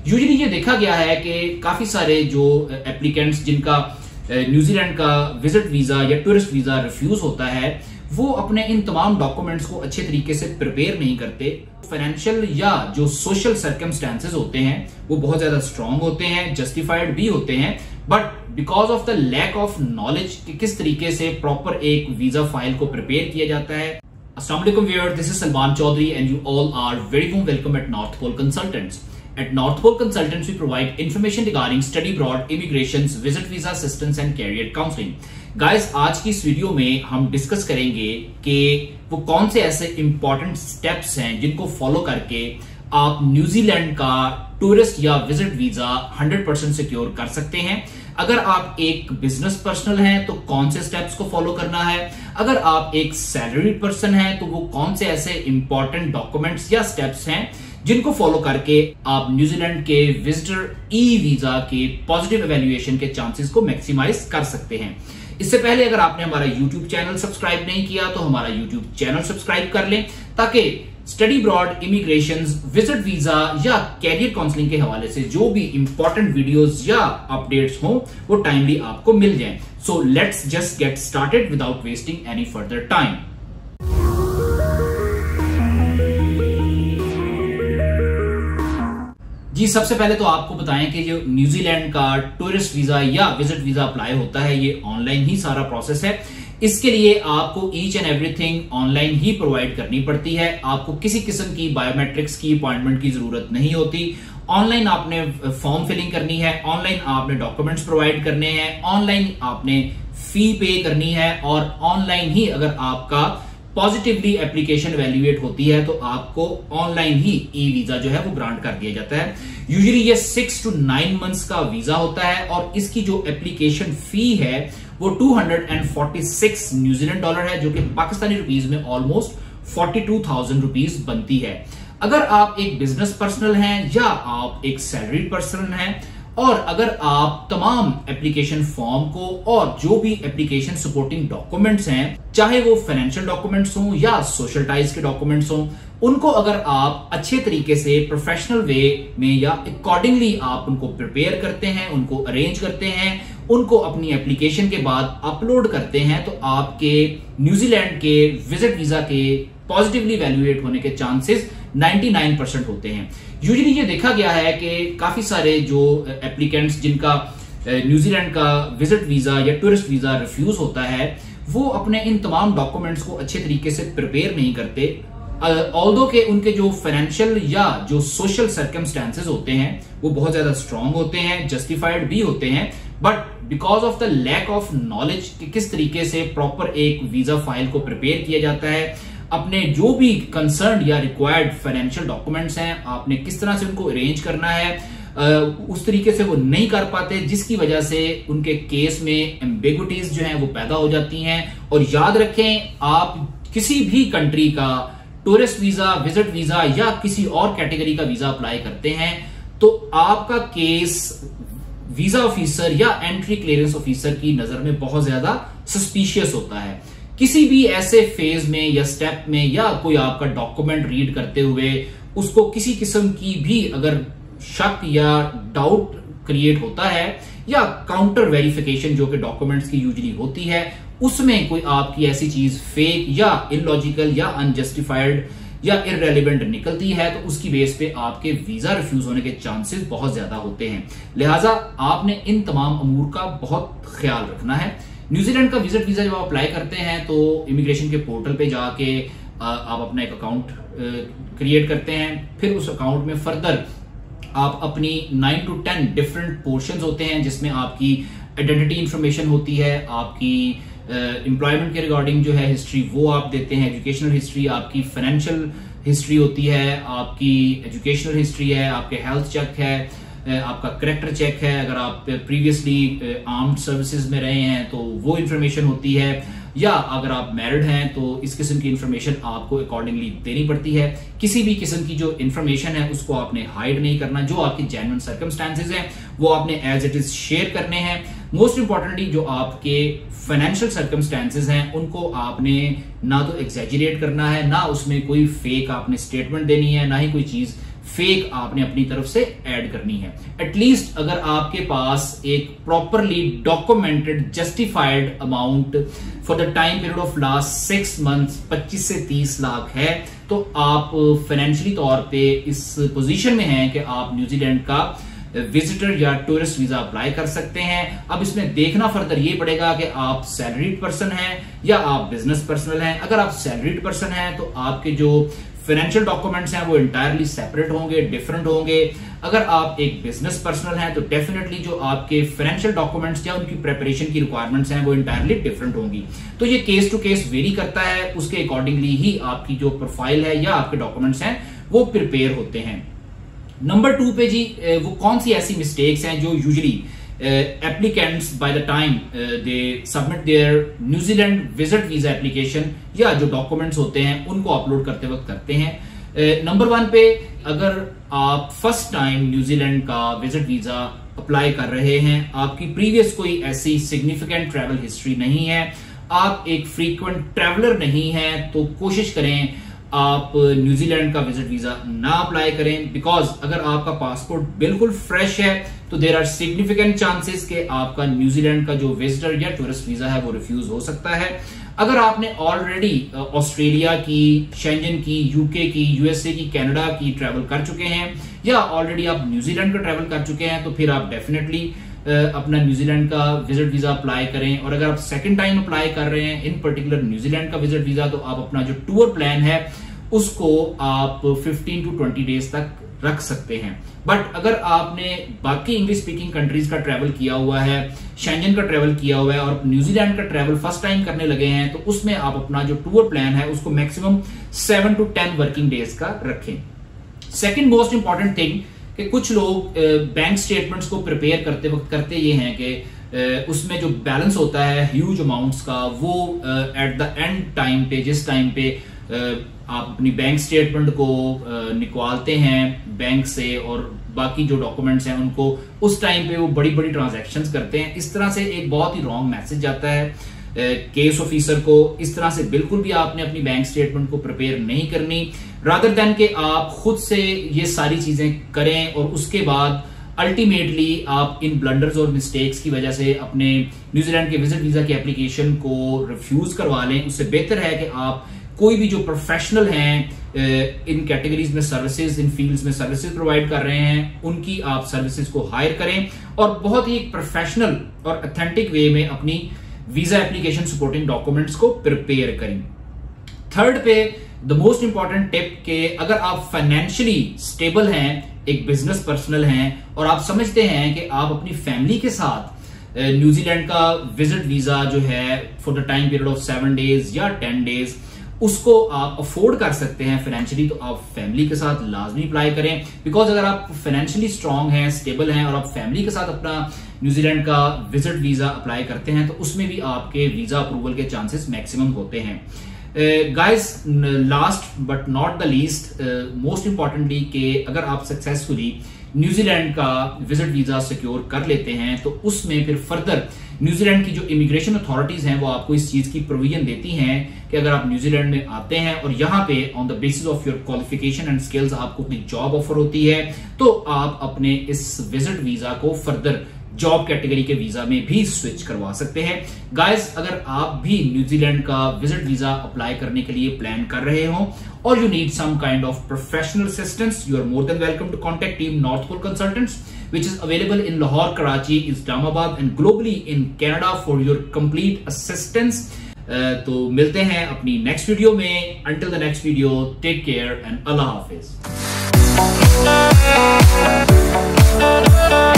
Usually ये देखा गया है कि काफी सारे जो एप्लीकेंट्स जिनका न्यूजीलैंड का विजिट वीजा या टूरिस्ट वीजा रिफ्यूज होता है, वो अपने इन तमाम डॉक्यूमेंट्स को अच्छे तरीके से प्रिपेयर नहीं करते। फाइनेंशियल या जो सोशल सर्कमस्टेंसेस होते हैं वो बहुत ज्यादा स्ट्रांग होते हैं, जस्टिफाइड भी होते हैं, but because of the lack of knowledge कि किस तरीके से प्रॉपर एक वीजा फाइल को प्रिपेयर किया जाता है। अस्सलाम वालेकुम viewers, this is Salman Chaudhry and you all are very warm welcome at North Pole Consultants. At North Pole Consultants, we provide information regarding study abroad, immigrations, visit visa assistance and career counseling. Guys, आज की इस video में हम discuss करेंगे कि वो कौन से ऐसे इंपॉर्टेंट स्टेप्स हैं जिनको फॉलो करके आप न्यूजीलैंड का टूरिस्ट या विजिट वीजा 100% सिक्योर कर सकते हैं। अगर आप एक बिजनेस पर्सनल हैं तो कौन से स्टेप्स को फॉलो करना है, अगर आप एक सैलरीड पर्सन हैं तो वो कौन से ऐसे इंपॉर्टेंट डॉक्यूमेंट्स या स्टेप्स हैं जिनको फॉलो करके आप न्यूजीलैंड के विजिटर ई वीजा के पॉजिटिव इवैल्यूएशन के चांसेस को मैक्सिमाइज कर सकते हैं। इससे पहले अगर आपने हमारा YouTube चैनल सब्सक्राइब नहीं किया तो हमारा YouTube चैनल सब्सक्राइब कर लें ताकि study abroad, immigration, visit visa या कैरियर काउंसलिंग के हवाले से जो भी इंपॉर्टेंट वीडियोस या अपडेट्स हों वो टाइमली आपको मिल जाएं। So let's just get started without wasting any further time. जी, सबसे पहले तो आपको बताएं कि जो न्यूजीलैंड का टूरिस्ट वीजा या विजिट वीजा अप्लाई होता है ये ऑनलाइन ही सारा प्रोसेस है। इसके लिए आपको ईच एंड एवरीथिंग ऑनलाइन ही प्रोवाइड करनी पड़ती है। आपको किसी किस्म की बायोमेट्रिक्स की अपॉइंटमेंट की जरूरत नहीं होती। ऑनलाइन आपने फॉर्म फिलिंग करनी है, ऑनलाइन आपने डॉक्यूमेंट्स प्रोवाइड करने हैं, ऑनलाइन आपने फी पे करनी है और ऑनलाइन ही अगर आपका पॉजिटिवली एप्लीकेशन वैल्यूएट होती है तो आपको ऑनलाइन ही ई वीजा जो है वो ग्रांट कर दिया जाता है। यूजुअली ये 6 to 9 मंथ्स का वीजा होता है और इसकी जो एप्लीकेशन फी है वो 246 न्यूजीलैंड डॉलर है, जो कि पाकिस्तानी रुपीज में ऑलमोस्ट 42,000 रुपीज बनती है। अगर आप एक बिजनेस पर्सनल हैं या आप एक सैलरीड पर्सन हैं और अगर आप तमाम एप्लीकेशन फॉर्म को और जो भी एप्लीकेशन सपोर्टिंग डॉक्यूमेंट्स हैं, चाहे वो फाइनेंशियल डॉक्यूमेंट्स हों या सोशल टाइज के डॉक्यूमेंट्स हों, उनको अगर आप अच्छे तरीके से प्रोफेशनल वे में या अकॉर्डिंगली आप उनको प्रिपेयर करते हैं, उनको अरेंज करते हैं, उनको अपनी एप्लीकेशन के बाद अपलोड करते हैं, तो आपके न्यूजीलैंड के विजिट वीजा के पॉजिटिवली वैल्यूएट होने के चांसेस 99% होते हैं। यूजुअली ये देखा गया है कि काफी सारे जो एप्लीकेंट्स जिनका न्यूजीलैंड का विजिट वीजा या टूरिस्ट वीजा रिफ्यूज होता है, वो अपने इन तमाम डॉक्यूमेंट्स को अच्छे तरीके से प्रिपेयर नहीं करते। ऑल्दो के उनके जो फाइनेंशियल या जो सोशल सर्कमस्टेंसेस होते हैं वो बहुत ज्यादा स्ट्रांग होते हैं, जस्टिफाइड भी होते हैं, but because of the lack of knowledge कि किस तरीके से प्रॉपर एक वीजा फाइल को प्रिपेयर किया जाता है, अपने जो भी कंसर्न या रिक्वायर्ड फाइनेंशियल डॉक्यूमेंट्स हैं आपने किस तरह से उनको अरेंज करना है, उस तरीके से वो नहीं कर पाते, जिसकी वजह से उनके केस में एम्बिग्विटीज जो हैं वो पैदा हो जाती हैं। और याद रखें, आप किसी भी कंट्री का टूरिस्ट वीजा, विजिट वीजा या किसी और कैटेगरी का वीजा अप्लाई करते हैं तो आपका केस वीजा ऑफिसर या एंट्री क्लियरेंस ऑफिसर की नजर में बहुत ज्यादा सस्पिशियस होता है। किसी भी ऐसे फेज में या स्टेप में या कोई आपका डॉक्यूमेंट रीड करते हुए उसको किसी किस्म की भी अगर शक या डाउट क्रिएट होता है या काउंटर वेरिफिकेशन जो कि डॉक्यूमेंट्स की यूजुअली होती है, उसमें कोई आपकी ऐसी चीज फेक या इलॉजिकल या अनजस्टिफाइड या इररेलेवेंट निकलती है तो उसकी बेस पे आपके वीजा रिफ्यूज होने के चांसेस बहुत ज्यादा होते हैं। लिहाजा आपने इन तमाम अमूर का बहुत ख्याल रखना है। न्यूजीलैंड का विजिट वीजा जब आप अप्लाई करते हैं तो इमिग्रेशन के पोर्टल पे जाके आप अपना एक अकाउंट क्रिएट करते हैं। फिर उस अकाउंट में फर्दर आप अपनी 9 to 10 डिफरेंट पोर्शंस होते हैं जिसमें आपकी आइडेंटिटी इंफॉर्मेशन होती है, आपकी एम्प्लॉयमेंट के रिगार्डिंग जो है हिस्ट्री वो आप देते हैं, एजुकेशनल हिस्ट्री, आपकी फाइनेंशियल हिस्ट्री होती है, आपकी एजुकेशनल हिस्ट्री है, आपके हेल्थ चेक है, आपका करेक्टर चेक है, अगर आप प्रीवियसली आर्म्ड सर्विसेज में रहे हैं तो वो इंफॉर्मेशन होती है, या अगर आप मैरिड हैं तो इस किस्म की इंफॉर्मेशन आपको अकॉर्डिंगली देनी पड़ती है। किसी भी किस्म की जो इंफॉर्मेशन है उसको आपने हाइड नहीं करना, जो आपकी जेन्युइन सर्कमस्टेंसेज हैं वो आपने एज इट इज शेयर करने हैं। मोस्ट इंपॉर्टेंटली जो आपके फाइनेंशियल सर्कमस्टेंसेज हैं उनको आपने ना तो एग्जैजरेट करना है, ना उसमें कोई फेक आपने स्टेटमेंट देनी है, ना ही कोई चीज फेक आपने अपनी तरफ से ऐड करनी है। एटलीस्ट अगर आपके पास एक properly documented justified amount for the time period of last 6 months 25 से 30 लाख है, तो आप फाइनेंशियली तौर पे इस पोजीशन में हैं कि आप न्यूजीलैंड का विजिटर या टूरिस्ट वीजा अप्लाई कर सकते हैं। अब इसमें देखना फर्दर ये पड़ेगा कि आप सैलरीड पर्सन हैं या आप बिजनेस पर्सनल हैं। अगर आप सैलरीड पर्सन हैं तो आपके जो फाइनेंशियल डॉक्यूमेंट्स हैं वो इंटायरली सेपरेट होंगे, डिफरेंट होंगे। अगर आप एक बिजनेस पर्सनल हैं तो डेफिनेटली जो आपके फाइनेंशियल डॉक्यूमेंट्स या उनकी प्रिपरेशन की रिक्वायरमेंट्स हैं वो इंटायरली डिफरेंट होंगी। तो ये केस टू केस वेरी करता है, उसके अकॉर्डिंगली ही आपकी जो प्रोफाइल है या आपके डॉक्यूमेंट्स हैं वो प्रिपेयर होते हैं। नंबर 2 पे जी वो कौन सी ऐसी मिस्टेक्स हैं जो usually applicants by the time they submit their New Zealand visit visa application या जो डॉक्यूमेंट्स होते हैं उनको अपलोड करते वक्त करते हैं। नंबर 1 पे अगर आप फर्स्ट टाइम न्यूजीलैंड का विजिट वीजा अप्लाई कर रहे हैं, आपकी प्रीवियस कोई ऐसी सिग्निफिकेंट ट्रैवल हिस्ट्री नहीं है, आप एक फ्रीक्वेंट ट्रैवलर नहीं है, तो कोशिश करें आप न्यूजीलैंड का विजिट वीजा ना अप्लाई करें। बिकॉज अगर आपका पासपोर्ट बिल्कुल फ्रेश है तो देयर आर सिग्निफिकेंट चांसेस कि आपका न्यूजीलैंड का जो विजिटर या टूरिस्ट वीजा है वो रिफ्यूज हो सकता है। अगर आपने ऑलरेडी ऑस्ट्रेलिया की, शेंजन की, यूके की, यूएसए की, कनाडा की ट्रैवल कर चुके हैं या ऑलरेडी आप न्यूजीलैंड का ट्रैवल कर चुके हैं, तो फिर आप डेफिनेटली अपना न्यूजीलैंड का विजिट वीजा अप्लाई करें। और अगर आप सेकंड टाइम अप्लाई कर रहे हैं इन पर्टिकुलर न्यूजीलैंड का विजिट वीजा, तो आप अपना जो टूर प्लान है उसको आप 15 to 20 डेज तक रख सकते हैं। बट अगर आपने बाकी इंग्लिश स्पीकिंग कंट्रीज का ट्रैवल किया हुआ है, शेंजन का ट्रैवल किया हुआ है और न्यूजीलैंड का ट्रैवल फर्स्ट टाइम करने लगे हैं, तो उसमें आप अपना जो टूर प्लान है उसको मैक्सिमम 7 to 10 वर्किंग डेज का रखें। सेकेंड मोस्ट इंपॉर्टेंट थिंग कि कुछ लोग बैंक स्टेटमेंट्स को प्रिपेयर करते वक्त करते ये हैं कि उसमें जो बैलेंस होता है ह्यूज अमाउंट्स का, वो एट द एंड टाइम पे, जिस टाइम पे आप अपनी बैंक स्टेटमेंट को निकालते हैं बैंक से और बाकी जो डॉक्यूमेंट्स हैं उनको उस टाइम पे वो बड़ी बड़ी ट्रांजैक्शंस करते हैं। इस तरह से एक बहुत ही रॉन्ग मैसेज जाता है केस ऑफिसर को। इस तरह से बिल्कुल भी आपने अपनी बैंक स्टेटमेंट को प्रिपेयर नहीं करनी, रादर देन कि आप खुद से ये सारी चीजें करें और उसके बाद अल्टीमेटली आप इन ब्लंडर्स और मिस्टेक्स की वजह से अपने न्यूजीलैंड के विजिट वीजा की एप्लीकेशन को रिफ्यूज करवा लें। उससे बेहतर है कि आप कोई भी जो प्रोफेशनल हैं इन कैटेगरीज में सर्विसेज, इन फील्ड्स में सर्विसेज प्रोवाइड कर रहे हैं, उनकी आप सर्विसेज को हायर करें और बहुत ही प्रोफेशनल और ऑथेंटिक वे में अपनी वीजा एप्लीकेशन सपोर्टिंग डॉक्यूमेंट्स को प्रिपेयर करें। थर्ड पे द मोस्ट इंपॉर्टेंट टिप कि अगर आप फाइनेंशियली स्टेबल हैं, एक बिजनेस पर्सनल हैं और आप समझते हैं कि आप अपनी फैमिली के साथ न्यूजीलैंड का विजिट वीजा जो है for the time period of 7 days या 10 डेज उसको आप अफोर्ड कर सकते हैं फाइनेंशियली, तो आप फैमिली के साथ लाजमी अप्लाई करें। बिकॉज अगर आप फाइनेंशियली स्ट्रांग हैं, स्टेबल हैं और आप फैमिली के साथ अपना न्यूजीलैंड का विजिट वीजा अप्लाई करते हैं तो उसमें भी आपके वीजा अप्रूवल के चांसेस मैक्सिमम होते हैं। Guys, last but not the least, most importantly कि अगर आप सक्सेसफुली न्यूजीलैंड का विजिट वीजा सिक्योर कर लेते हैं तो उसमें फिर फर्दर न्यूजीलैंड की जो इमिग्रेशन अथॉरिटीज हैं वो आपको इस चीज की प्रोविजन देती हैं कि अगर आप न्यूजीलैंड में आते हैं और यहाँ पे on the basis of your qualification and skills आपको कोई जॉब ऑफर होती है, तो आप अपने इस विजिट वीजा को फर्दर जॉब कैटेगरी के वीजा में भी स्विच करवा सकते हैं। गाइस, अगर आप भी न्यूजीलैंड का विजिट वीजा अप्लाई करने के लिए प्लान कर रहे हो और you need some kind of professional assistance, you are more than welcome to contact team North Pole Consultants which is available in Lahore, Karachi, Islamabad and globally in Canada for your complete assistance. तो मिलते हैं अपनी next video में। Until the next video, take care and Allah Hafiz.